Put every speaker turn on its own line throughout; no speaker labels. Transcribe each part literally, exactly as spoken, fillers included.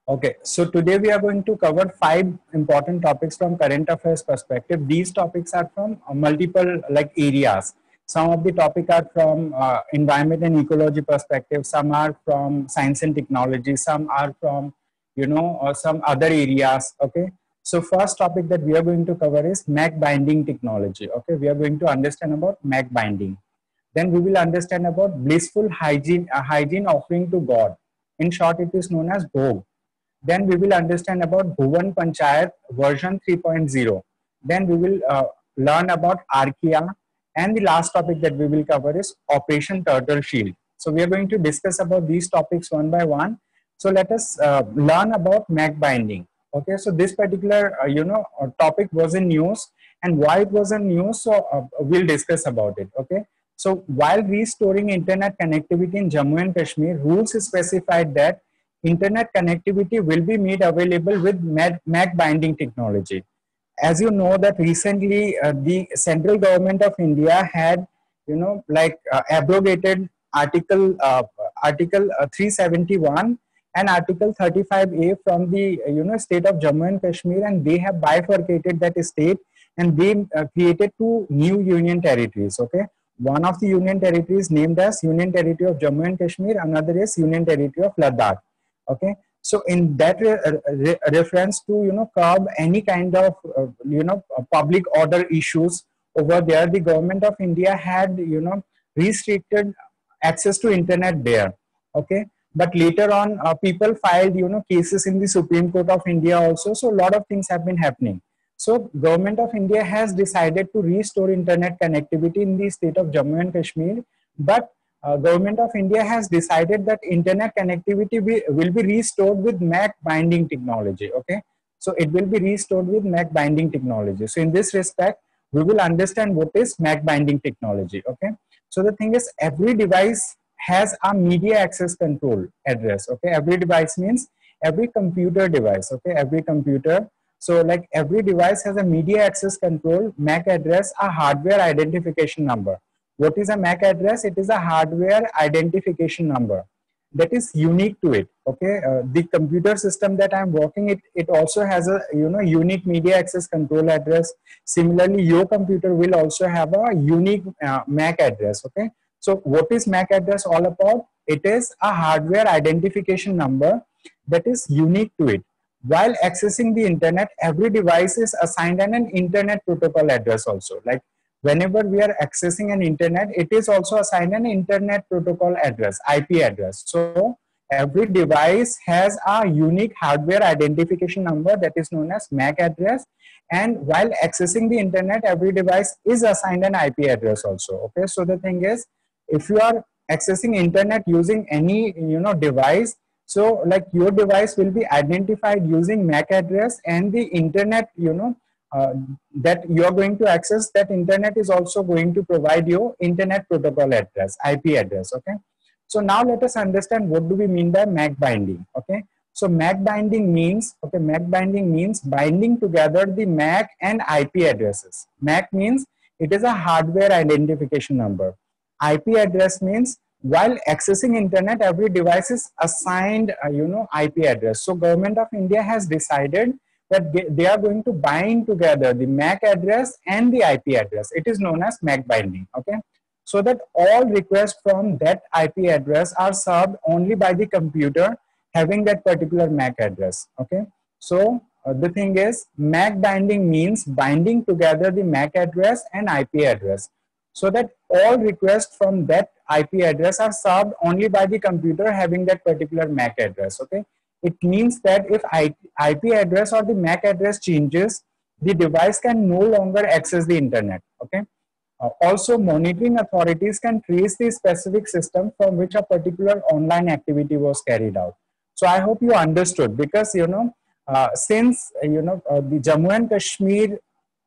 Okay, so today we are going to cover five important topics from current affairs perspective. These topics are from uh, multiple like areas. Some of the topic are from uh, environment and ecology perspective. Some are from science and technology. Some are from you know or some other areas. Okay, so first topic that we are going to cover is M A C binding technology. Okay, we are going to understand about M A C binding. Then we will understand about blissful hygiene, uh, hygiene offering to God. In short, it is known as Bhog. Then we will understand about Bhuvan Panchayat version 3.0. Then we will uh, learn about Archaea. And the last topic that we will cover is Operation Turtle Shield. So we are going to discuss about these topics one by one. So let us uh, learn about M A C binding. Okay, so this particular uh, you know uh, topic was in news, and why it was in news. So uh, we'll discuss about it. Okay, so while restoring internet connectivity in Jammu and Kashmir, rules specified that internet connectivity will be made available with M A C binding technology. As you know that recently uh, the central government of India had, you know, like uh, abrogated article uh, article uh, three seventy-one and article thirty-five A from the uh, you know state of Jammu and Kashmir, and they have bifurcated that state, and they uh, created two new union territories. Okay, one of the union territories named as Union Territory of Jammu and Kashmir, another is Union Territory of Ladakh. Okay, so in that re re reference to you know curb any kind of uh, you know public order issues over there, the government of India had you know restricted access to internet there. Okay, but later on uh, people filed you know cases in the Supreme Court of India also. So a lot of things have been happening. So government of India has decided to restore internet connectivity in the state of Jammu and Kashmir, but uh, government of India has decided that internet connectivity be, will be restored with M A C binding technology. Okay, so it will be restored with M A C binding technology. So in this respect, we will understand what is M A C binding technology. Okay, so the thing is, every device has a media access control address. Okay, every device means every computer device. Okay, every computer. So like every device has a media access control M A C address, a hardware identification number. What is a M A C address? It is a hardware identification number that is unique to it. Okay, uh, the computer system that I'm working it it also has a you know unique media access control address. Similarly, your computer will also have a unique uh, M A C address. Okay, so what is M A C address all about? It is a hardware identification number that is unique to it. While accessing the internet, every device is assigned an, an internet protocol address also. Like whenever we are accessing an internet, it is also assigned an internet protocol address, I P address. So every device has a unique hardware identification number that is known as M A C address. And while accessing the internet, every device is assigned an I P address also. Okay, so the thing is, if you are accessing internet using any you know device, so like your device will be identified using M A C address, and the internet you know uh, that you are going to access, that internet is also going to provide you internet protocol address, I P address. Okay, so now let us understand what do we mean by M A C binding. Okay, so M A C binding means okay M A C binding means binding together the M A C and I P addresses. M A C means it is a hardware identification number. I P address means while accessing internet, every device is assigned uh, you know I P address. So government of India has decided that they are going to bind together the M A C address and the I P address. It is known as M A C binding. Okay, so that all requests from that I P address are served only by the computer having that particular M A C address. Okay, so uh, the thing is, M A C binding means binding together the M A C address and I P address, so that all requests from that I P address are served only by the computer having that particular M A C address. Okay, it means that if I P address or the M A C address changes, the device can no longer access the internet. Okay, uh, also monitoring authorities can trace the specific system from which a particular online activity was carried out. So I hope you understood, because you know uh, since you know uh, the Jammu and Kashmir,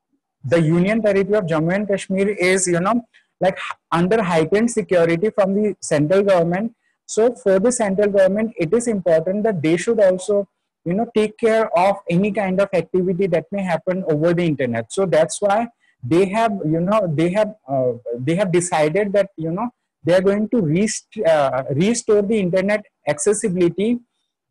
the Union Territory of Jammu and Kashmir is, you know, like under heightened security from the central government. So for the central government, it is important that they should also, you know, take care of any kind of activity that may happen over the internet. So that's why they have, you know, they have, uh, they have decided that, you know, they are going to rest, uh, restore the internet accessibility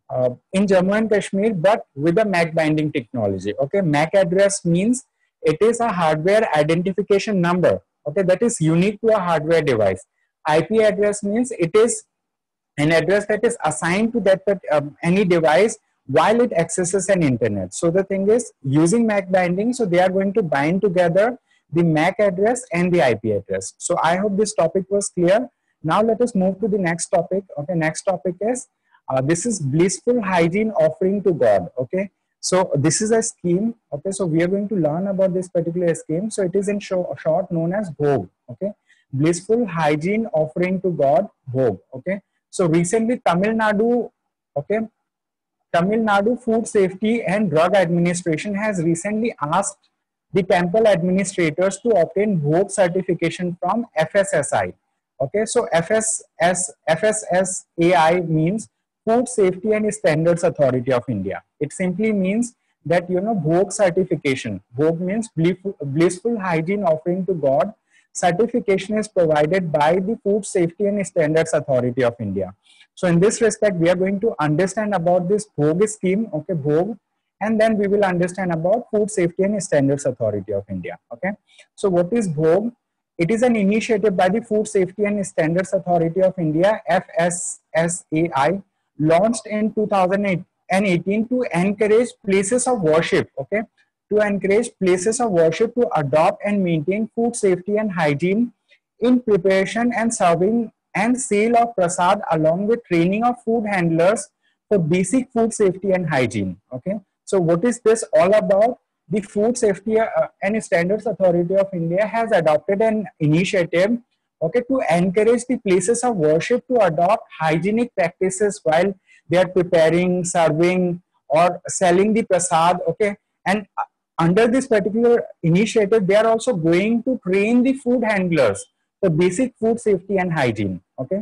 uh, in Jammu and Kashmir, but with a M A C binding technology. Okay, M A C address means it is a hardware identification number. Okay, that is unique to a hardware device. I P address means it is an address that is assigned to that, that um, any device while it accesses an internet. So the thing is, using M A C binding, so they are going to bind together the M A C address and the I P address. So I hope this topic was clear. Now let us move to the next topic. Okay, next topic is uh, this is blissful hygiene offering to God. Okay, so this is a scheme. Okay, so we are going to learn about this particular scheme. So it is in short, short known as Bhog. Okay, blissful hygiene offering to God, Bhog. Okay, so recently Tamil Nadu, okay, Tamil Nadu Food Safety and Drug Administration has recently asked the temple administrators to obtain Bhog certification from F S S I. Okay, so F S S, F S S A I means Food Safety and Standards Authority of India. It simply means that, you know, Bhog certification. Bhog means blissful hygiene offering to God. Certification is provided by the Food Safety and Standards Authority of India. So in this respect, we are going to understand about this Bhog scheme, okay, Bhog, and then we will understand about Food Safety and Standards Authority of India. Okay, so what is Bhog? It is an initiative by the Food Safety and Standards Authority of India, F S S A I, launched in two thousand eighteen to encourage places of worship, okay, to encourage places of worship to adopt and maintain food safety and hygiene in preparation and serving and sale of prasad, along with training of food handlers for basic food safety and hygiene. Okay, so what is this all about? The Food Safety uh, and Standards Authority of India has adopted an initiative, okay, to encourage the places of worship to adopt hygienic practices while they are preparing, serving, or selling the prasad. Okay, and under this particular initiative, they are also going to train the food handlers for basic food safety and hygiene. Okay,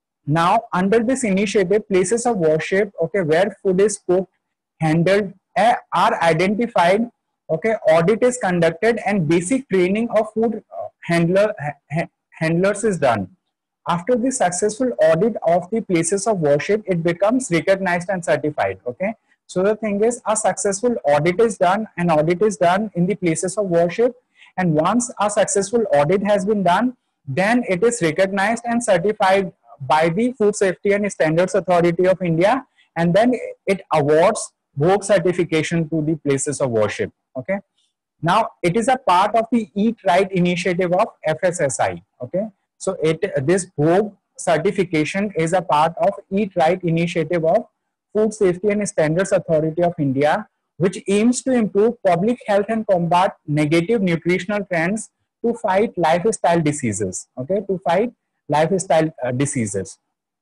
now under this initiative, places of worship, okay, where food is cooked, handled, uh, are identified. Okay, audit is conducted and basic training of food handler ha handlers is done. After the successful audit of the places of worship, it becomes recognized and certified. Okay, so the thing is, a successful audit is done, an audit is done in the places of worship, and once a successful audit has been done, then it is recognized and certified by the Food Safety and Standards Authority of India, and then it awards Bhog certification to the places of worship. Okay, now it is a part of the Eat Right initiative of F S S I. Okay, so it this Bhog certification is a part of Eat Right initiative of Food Safety and Standards Authority of India, which aims to improve public health and combat negative nutritional trends to fight lifestyle diseases. Okay, to fight lifestyle uh, diseases.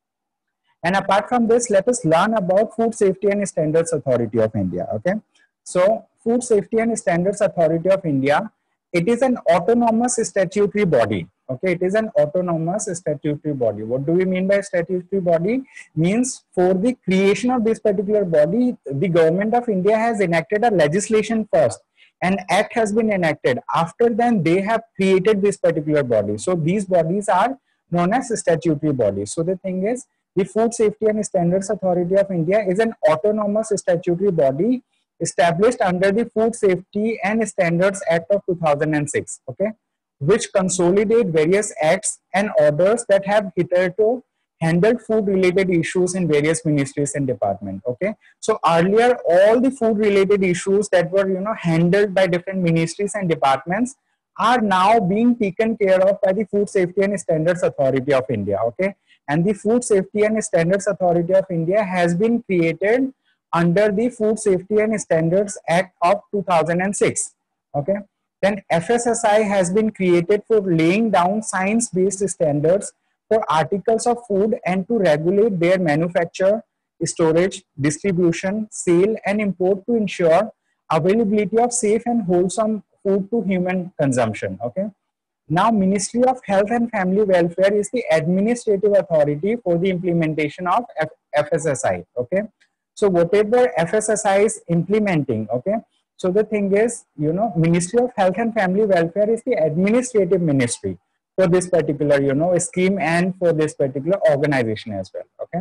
And apart from this, let us learn about Food Safety and Standards Authority of India. Okay, so Food Safety and Standards Authority of India, it is an autonomous statutory body. Okay, it is an autonomous statutory body. What do we mean by statutory body? Means for the creation of this particular body, the government of India has enacted a legislation first. An act has been enacted. After then, they have created this particular body. So these bodies are known as statutory bodies. So the thing is, the Food Safety and Standards Authority of India is an autonomous statutory body established under the Food Safety and Standards Act of two thousand six, okay, which consolidate various acts and orders that have hitherto handled food related issues in various ministries and departments. Okay, so earlier all the food related issues that were, you know, handled by different ministries and departments are now being taken care of by the Food Safety and Standards Authority of India. Okay, and the Food Safety and Standards Authority of India has been created under the Food Safety and Standards Act of two thousand six. Okay, then F S S I has been created for laying down science-based standards for articles of food and to regulate their manufacture, storage, distribution, sale, and import to ensure availability of safe and wholesome food to human consumption. Okay, now Ministry of Health and Family Welfare is the administrative authority for the implementation of F S S I. Okay, so whatever F S S I is implementing, okay, so the thing is, you know, Ministry of Health and Family Welfare is the administrative ministry for this particular, you know, scheme and for this particular organization as well. Okay,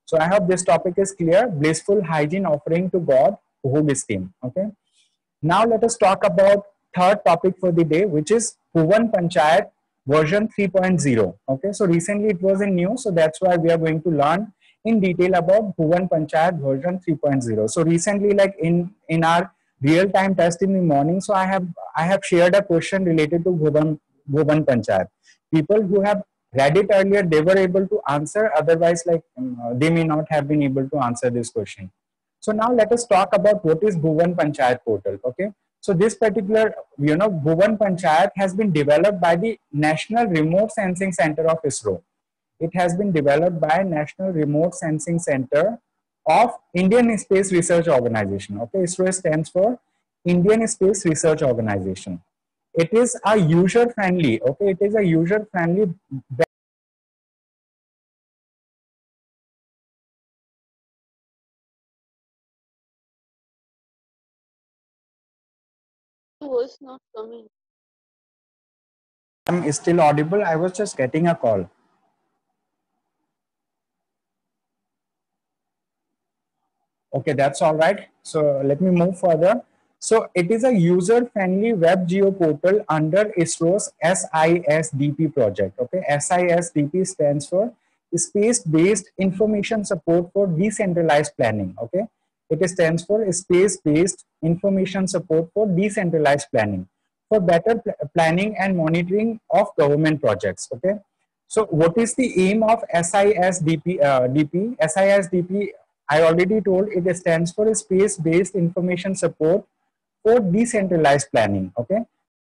So I hope this topic is clear. Blissful hygiene offering to God, Bhog scheme. Okay. Now let us talk about third topic for the day, which is Bhuvan Panchayat version three point zero. Okay, so recently it was in news, so that's why we are going to learn in detail about Bhuvan Panchayat version three point zero. So recently, like in in our real time test in the morning, so I have I have shared a question related to Bhuvan Bhuvan Panchayat. People who have read it earlier, they were able to answer. Otherwise, like um, they may not have been able to answer this question. So now let us talk about what is Bhuvan Panchayat portal. Okay. So this particular, you know, Bhuvan Panchayat has been developed by the National Remote Sensing Center of ISRO. It has been developed by National Remote Sensing Center of Indian Space Research Organization. Okay. ISRO stands for Indian Space Research Organization. It is a user friendly. Okay. It is a user friendly.
Was not coming.
I'm still audible. I was just getting a call. Okay, that's all right. So let me move further. So it is a user-friendly web geo portal under ISRO's SISDP project. Okay, SISDP stands for Space-Based Information Support for Decentralized Planning. Okay, it stands for Space-Based Information Support for Decentralized Planning for better pl planning and monitoring of government projects. Okay, so what is the aim of SISDP? Uh, D P? SISDP, I already told it stands for Space-Based Information Support for Decentralized Planning. Okay.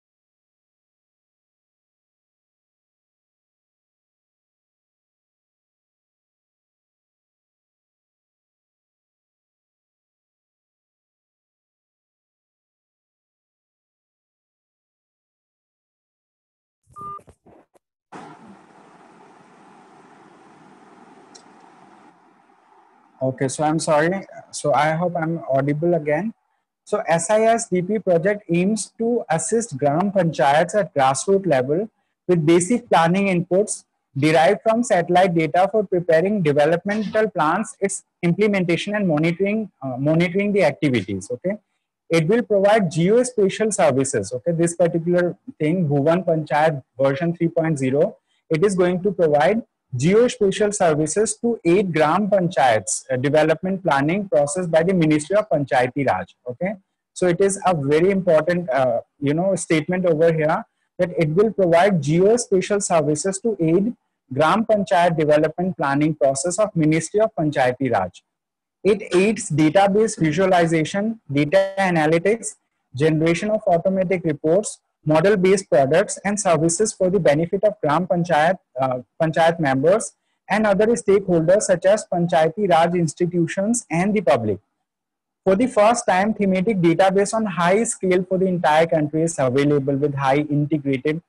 Okay, so I'm sorry. So I hope I'm audible again. So SISDP project aims to assist Gram Panchayats at grassroots level with basic planning inputs derived from satellite data for preparing developmental plans, its implementation and monitoring, uh, monitoring the activities. Okay, it will provide geospatial services. Okay, this particular thing, Bhuvan Panchayat version three point zero, it is going to provide geospatial services to eight Gram Panchayats uh, development planning process by the Ministry of Panchayati Raj. Okay, so it is a very important, uh, you know, statement over here that it will provide geospatial services to aid Gram Panchayat development planning process of Ministry of Panchayati Raj. It aids database visualization, data analytics, generation of automatic reports, model-based products and services for the benefit of Gram Panchayat, uh, Panchayat members and other stakeholders such as Panchayati Raj institutions and the public. For the first time, thematic database on high scale for the entire country is available with high integrated,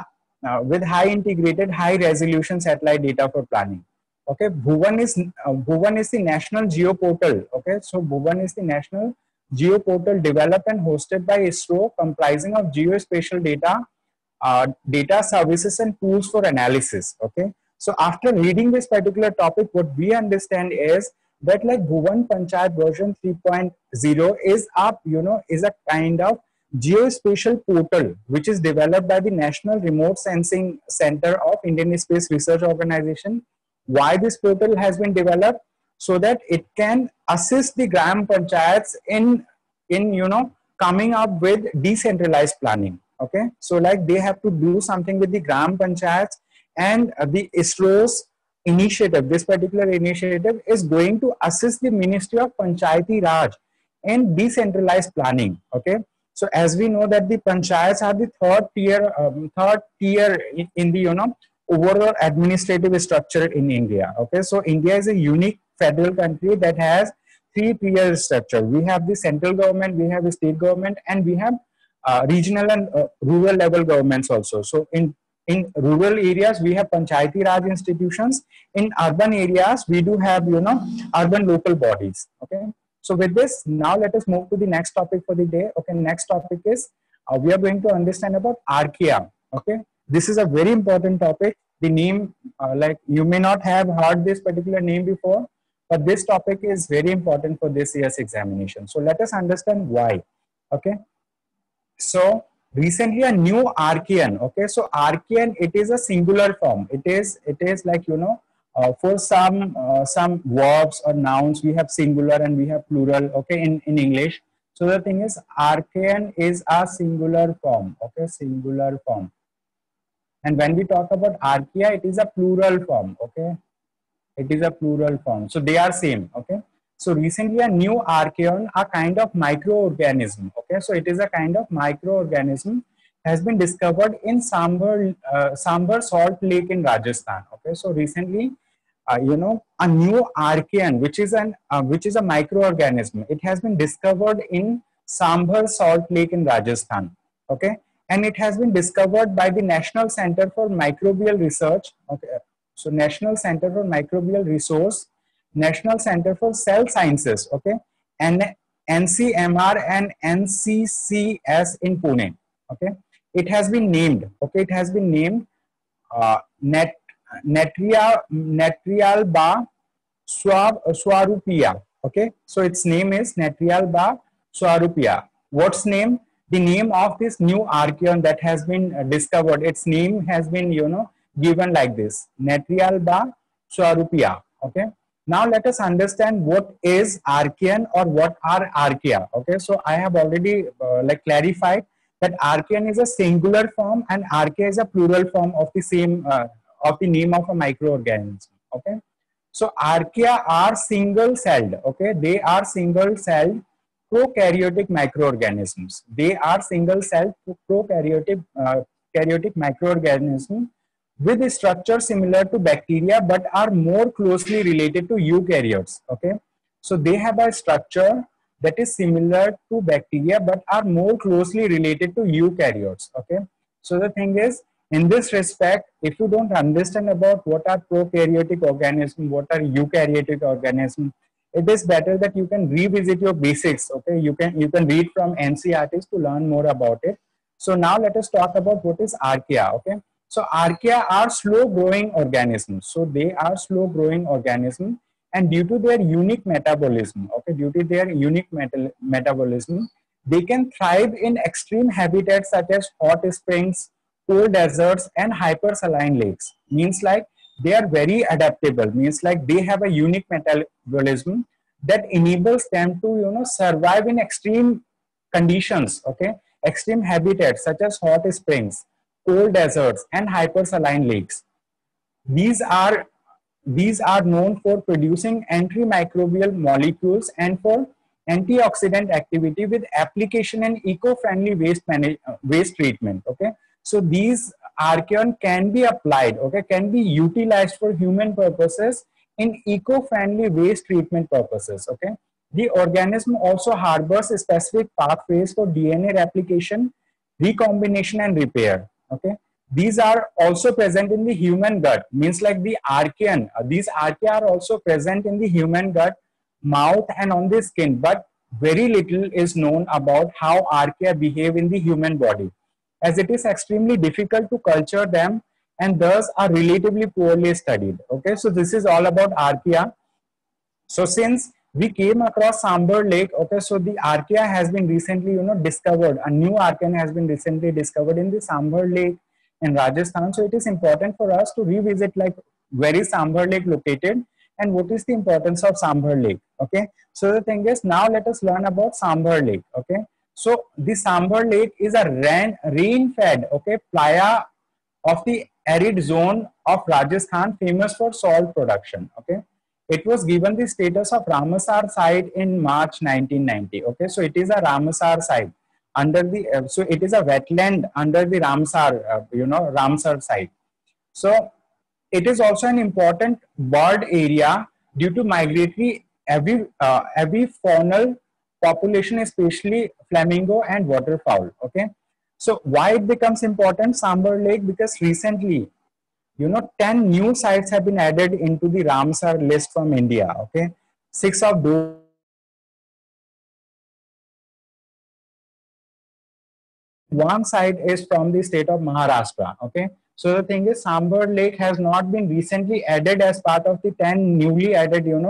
uh, with high integrated, high resolution satellite data for planning. Okay, Bhuvan is uh, Bhuvan is the national geo portal. Okay, so Bhuvan is the national geo portal developed and hosted by ISRO, comprising of geospatial data, uh, data services, and tools for analysis. Okay, so after reading this particular topic, what we understand is that like Bhuvan Panchayat version three point zero is up, you know, is a kind of geospatial portal which is developed by the National Remote Sensing Center of Indian Space Research Organization. Why this portal has been developed? So that it can assist the Gram Panchayats in, in you know, coming up with decentralized planning. Okay, so like they have to do something with the Gram Panchayats, and uh, the ISRO's initiative, this particular initiative is going to assist the Ministry of Panchayati Raj in decentralized planning. Okay, so as we know that the panchayats are the third tier, um, third tier in, in the, you know, overall administrative structure in India. Okay, so India is a unique federal country that has three tier structure. We have the central government, we have the state government, and we have uh, regional and uh, rural level governments also. So in in rural areas we have Panchayati Raj institutions. In urban areas we do have, you know, urban local bodies. Okay, so with this, now let us move to the next topic for the day. Okay, next topic is uh, we are going to understand about Archaea. Okay, this is a very important topic. The name, uh, like you may not have heard this particular name before, but this topic is very important for this year's examination. So let us understand why. Okay. So recently a new Archean. Okay. So Archean, it is a singular form. It is, it is like, you know, uh, for some, uh, some verbs or nouns, we have singular and we have plural. Okay. In, in English. So the thing is, Archean is a singular form. Okay. Singular form. And when we talk about archaea, it is a plural form. Okay. It is a plural form. So they are same. Okay. So recently a new archaeon, a kind of microorganism. Okay. So it is a kind of microorganism has been discovered in Sambar, uh, Sambar Salt Lake in Rajasthan. Okay. So recently, uh, you know, a new archaeon, which is an, uh, which is a microorganism. It has been discovered in Sambar Salt Lake in Rajasthan. Okay. And it has been discovered by the National Center for Microbial Research. Okay. So National Center for Microbial Resource, National Center for Cell Sciences, okay, and N C M R and N C C S in Pune, okay. It has been named, okay, it has been named uh, Net, Netria, Netrialba Swarupia, okay. So its name is Netrialba Swarupia. What's name? The name of this new archaeon that has been uh, discovered, its name has been, you know, given like this, Netrialba Swarupia. Okay. Now let us understand what is archaean or what are archaea. Okay. So I have already uh, like clarified that archaean is a singular form and archaea is a plural form of the same uh, of the name of a microorganism. Okay. So archaea are single celled. Okay. They are single celled prokaryotic microorganisms. They are single-celled prokaryotic uh, karyotic microorganisms with a structure similar to bacteria but are more closely related to eukaryotes. Okay, so they have a structure that is similar to bacteria but are more closely related to eukaryotes. Okay, so the thing is, in this respect, if you don't understand about what are prokaryotic organisms, what are eukaryotic organisms, it is better that you can revisit your basics. Okay, you can you can read from N C E R Ts to learn more about it. So now let us talk about what is archaea. Okay, so archaea are slow growing organisms. So they are slow growing organisms, and due to their unique metabolism, okay, due to their unique metal, metabolism, they can thrive in extreme habitats such as hot springs, cold deserts, and hypersaline lakes. Means like they are very adaptable, means like they have a unique metabolism that enables them to, you know, survive in extreme conditions. Okay, extreme habitats such as hot springs, cold deserts, and hypersaline lakes. These are these are known for producing antimicrobial molecules and for antioxidant activity with application in eco-friendly waste manage, waste treatment. Okay, so these archaeon can be applied, okay, can be utilized for human purposes in eco-friendly waste treatment purposes. Okay, the organism also harbors specific pathways for D N A replication, recombination, and repair. Okay, these are also present in the human gut, means like the archaeon, uh, these archaea are also present in the human gut, mouth, and on the skin, but very little is known about how archaea behave in the human body, as it is extremely difficult to culture them and thus are relatively poorly studied. Okay, so this is all about archaea. So since we came across Sambar Lake, okay, so the archaea has been recently, you know, discovered. A new archaeon has been recently discovered in the Sambar Lake in Rajasthan. So it is important for us to revisit like where is Sambar Lake located and what is the importance of Sambar Lake. Okay, so the thing is, now let us learn about Sambar Lake. Okay, so the Sambar Lake is a rain, rain-fed, okay, playa of the arid zone of Rajasthan, famous for salt production. Okay, it was given the status of Ramsar site in March nineteen ninety. Okay, so it is a Ramsar site under the, uh, so it is a wetland under the Ramsar, uh, you know, Ramsar site. So it is also an important bird area due to migratory avi, uh, avifaunal population, especially flamingo and waterfowl. Okay, so why it becomes important, Sambar Lake? Because recently, you know, ten new sites have been added into the Ramsar list from India. Okay, six of those one site is from the state of Maharashtra. Okay, so the thing is, Sambar Lake has not been recently added as part of the ten newly added, you know,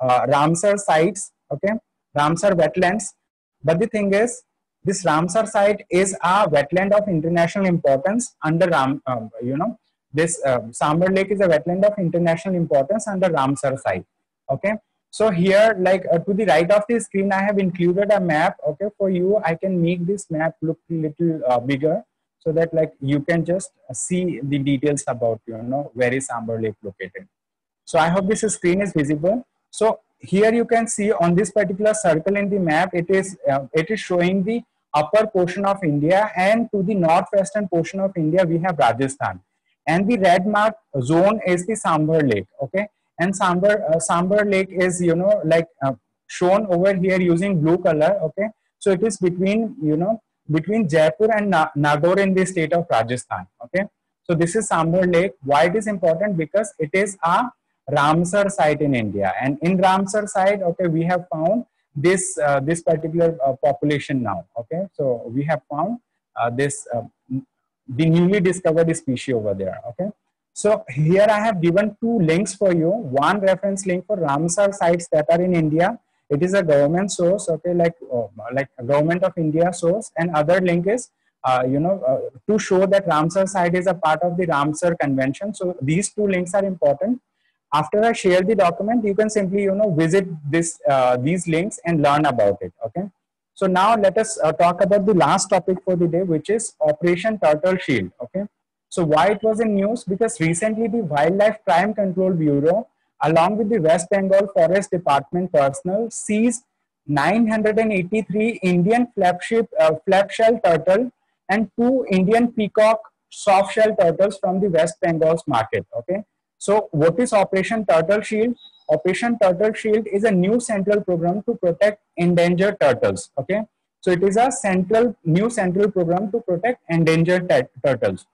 uh, Ramsar sites, okay, Ramsar wetlands. But the thing is, this Ramsar site is a wetland of international importance under Ram, um, you know, this uh, Sambar Lake is a wetland of international importance under Ramsar site. Okay, so here, like uh, to the right of the screen, I have included a map. Okay, for you, I can make this map look a little uh, bigger so that like you can just see the details about, you know, where is Sambar Lake located. So I hope this screen is visible. So here you can see on this particular circle in the map, it is uh, it is showing the upper portion of India, and to the northwestern portion of India we have Rajasthan, and the red mark zone is the Sambar Lake. Okay, and Sambar uh, Sambar Lake is, you know, like uh, shown over here using blue color. Okay, so it is between, you know, between Jaipur and Na Nagaur in the state of Rajasthan. Okay, so this is Sambar Lake. Why it is important? Because it is a Ramsar site in India, and in Ramsar site, okay, we have found this uh, this particular uh, population now. Okay, so we have found uh, this uh, the newly discovered species over there. Okay, so here I have given two links for you. One reference link for Ramsar sites that are in India. It is a government source. Okay, like uh, like a government of India source, and other link is uh, you know uh, to show that Ramsar site is a part of the Ramsar Convention. So these two links are important. After I share the document, you can simply, you know, visit this uh, these links and learn about it. Okay. So now let us uh, talk about the last topic for the day, which is Operation Turtle Shield. Okay. So why it was in news? Because recently the Wildlife Crime Control Bureau, along with the West Bengal Forest Department personnel, seized nine hundred eighty-three Indian flagship uh, flagshell turtle and two Indian peacock softshell turtles from the West Bengal's market. Okay. So what is Operation Turtle Shield? Operation Turtle Shield is a new central program to protect endangered turtles. Okay, so it is a central new central program to protect endangered turtles.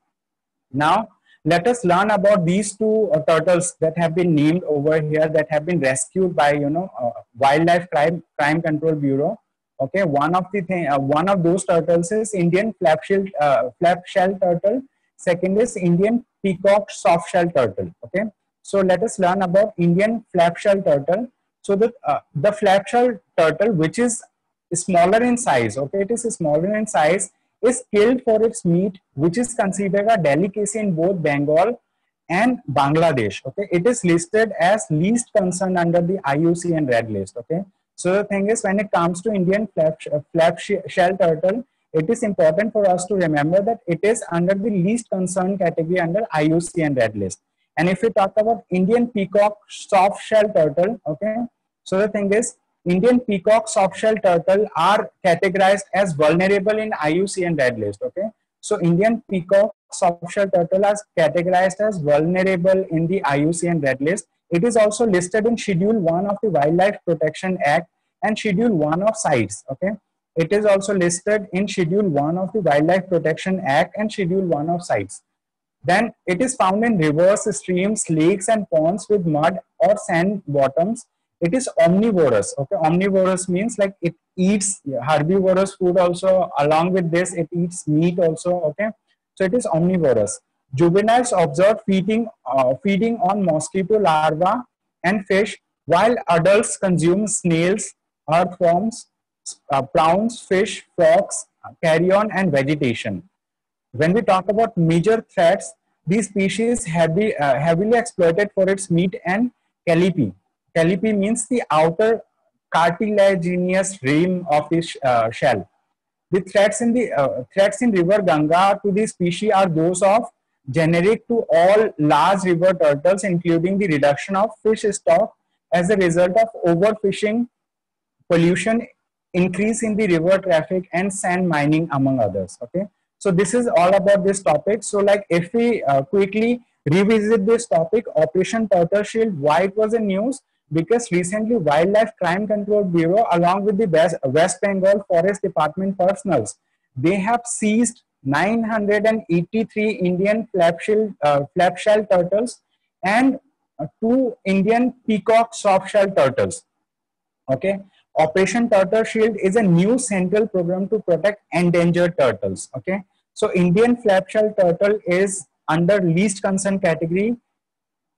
Now let us learn about these two uh, turtles that have been named over here, that have been rescued by, you know, uh, Wildlife Crime Crime Control Bureau. Okay, one of the thing, uh, one of those turtles is Indian flapshell uh, flapshell turtle. Second is Indian peacock softshell turtle. Okay, so let us learn about Indian flapshell turtle. So the uh, the flapshell turtle, which is smaller in size, okay, it is smaller in size, is killed for its meat, which is considered a delicacy in both Bengal and Bangladesh. Okay, it is listed as least concern under the I U C N Red List. Okay, so the thing is, when it comes to Indian flap flapshell turtle, it is important for us to remember that it is under the least concern category under I U C N Red List. And if we talk about Indian peacock softshell turtle, okay, so the thing is, Indian peacock softshell turtle are categorized as vulnerable in I U C N Red List. Okay, so Indian peacock softshell turtle is categorized as vulnerable in the I U C N Red List. It is also listed in Schedule one of the Wildlife Protection Act and Schedule one of CITES. Okay. It is also listed in Schedule one of the Wildlife Protection Act and Schedule one of CITES. Then it is found in rivers, streams, lakes and ponds with mud or sand bottoms. It is omnivorous. Okay, omnivorous means like it eats herbivorous food also. Along with this, it eats meat also. Okay, so it is omnivorous. Juveniles observed feeding, uh, feeding on mosquito larvae and fish, while adults consume snails, earthworms, Uh, prawns, fish, frogs, carrion, and vegetation. When we talk about major threats, these species have be uh, heavily exploited for its meat and callipee. Callipee means the outer cartilaginous rim of the sh uh, shell. The threats in the uh, threats in River Ganga to the species are those of generic to all large river turtles, including the reduction of fish stock as a result of overfishing, pollution, increase in the river traffic, and sand mining, among others. Okay, so this is all about this topic. So like if we uh, quickly revisit this topic, Operation Turtle Shield, why it was in news? Because recently Wildlife Crime Control Bureau, along with the West, West Bengal Forest Department personnel, they have seized nine hundred eighty-three Indian flapshell uh, flapshell turtles and uh, two Indian peacock softshell turtles. Okay, Operation Turtle Shield is a new central program to protect endangered turtles. Okay, so Indian flapshell turtle is under least concern category.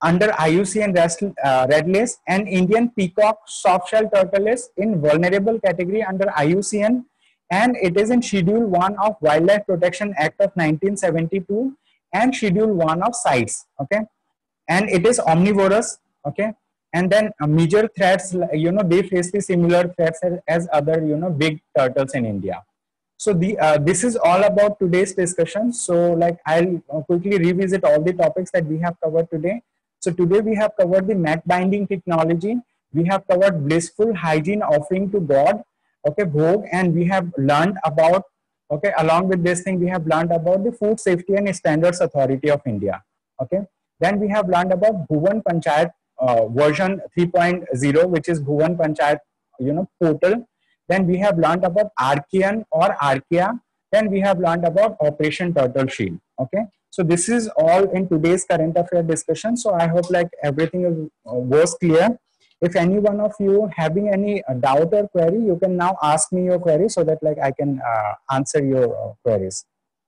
under I U C N rest, uh, red list, and Indian peacock softshell turtle is in vulnerable category under I U C N, and it is in Schedule one of Wildlife Protection Act of nineteen seventy-two and Schedule one of CITES. Okay, and it is omnivorous. Okay, and then uh, major threats, you know, they face the similar threats as, as other, you know, big turtles in India. So the uh, this is all about today's discussion. So like I'll uh, quickly revisit all the topics that we have covered today. So today we have covered the mat binding technology. We have covered blissful hygiene offering to God. Okay, Bhog, and we have learned about, okay, along with this thing we have learned about the Food Safety and Standards Authority of India. Okay, then we have learned about Bhuvan Panchayat uh, version three point zero, which is Bhuvan Panchayat, you know, portal. Then we have learned about Archean or Archaea. Then we have learned about Operation Turtle Shield. Okay, so this is all in today's current affair discussion. So I hope like everything is, uh, was clear. If any one of you having any uh, doubt or query, you can now ask me your query so that like I can uh, answer your uh, queries.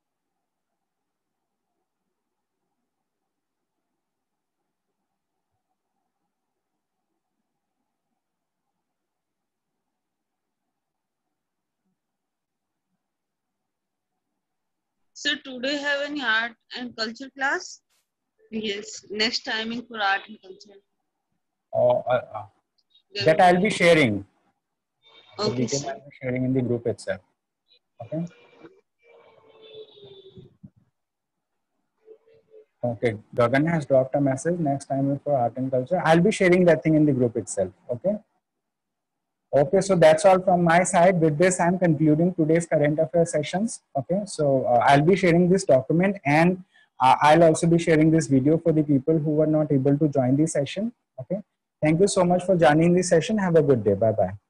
So today have any art and culture class? Yes, next timing for art and culture.
Uh, uh, uh,
There
that
will
I'll
be-
be sharing. The
Okay,
detail
sir.
I'll be sharing in the group itself. Okay. Okay. Gagan has dropped a message. Next time for art and culture. I'll be sharing that thing in the group itself. Okay. Okay, so that's all from my side. With this, I'm concluding today's current affairs sessions. Okay, so uh, I'll be sharing this document, and uh, I'll also be sharing this video for the people who were not able to join the session. Okay, thank you so much for joining this session. Have a good day. Bye bye.